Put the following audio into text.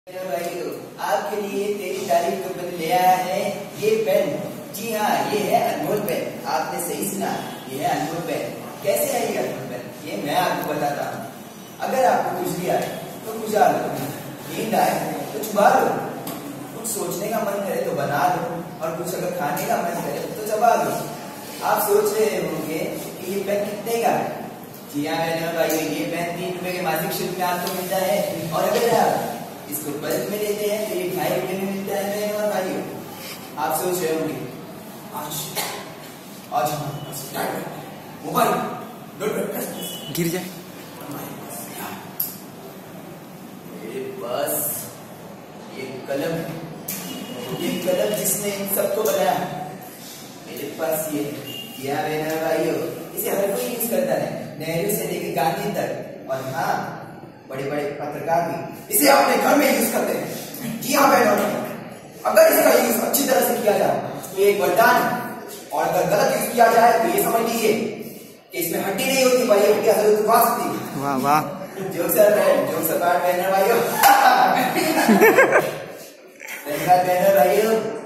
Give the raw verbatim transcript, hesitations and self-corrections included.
भाई आपके लिए तेरी तारीफ को बदल ले आया है ये पेन। जी हाँ, ये है अनमोल पेन। आपने सही सुना, ये है अनमोल पेन। कैसे है ये अनमोल पेन, ये मैं आपको बताता हूँ। अगर आपको कुछ भी आए तो बुझा लो, नींद आए तो छुपा लो, कुछ सोचने का मन करे तो बना लो, और कुछ अगर खाने का मन करे तो चबा लो। आप सोच रहे होंगे कि ये पेन कितने का है। जी हाँ मैंने भाई, ये पेन तीन रुपए के मासिक शुल्क में आपको मिलता है, और अगर आप इसको बल्क में लेते हैं तो ये ढाई रुपए में मिलता है। मैंने और भाइयों, आप सोच रहे होंगे आज आज मोबाइल गिर जाए। मेरे पास ये कलम है, ये कलम जिसने इन सबको बनाया। मेरे पास ये क्या मेरे भाइयों, इसे हर कोई यूज करता है, नेहरू से लेकर गांधी तक, और हाँ बड़े बड़े पत्रकार भी इसे अपने घर में यूज करते हैं। जी हाँ बहनों, अगर इसका यूज अच्छी तरह से किया जाए तो ये एक वरदान है, और अगर गलत यूज किया जाए तो ये समझ लीजिए कि इसमें हड्डी नहीं होती भाई, हड्डी हजरत उठवा सकती है। वाह वाह, जोक सर जोक सर बहनों भाइयों। धन्यवाद बहनों भाइयों।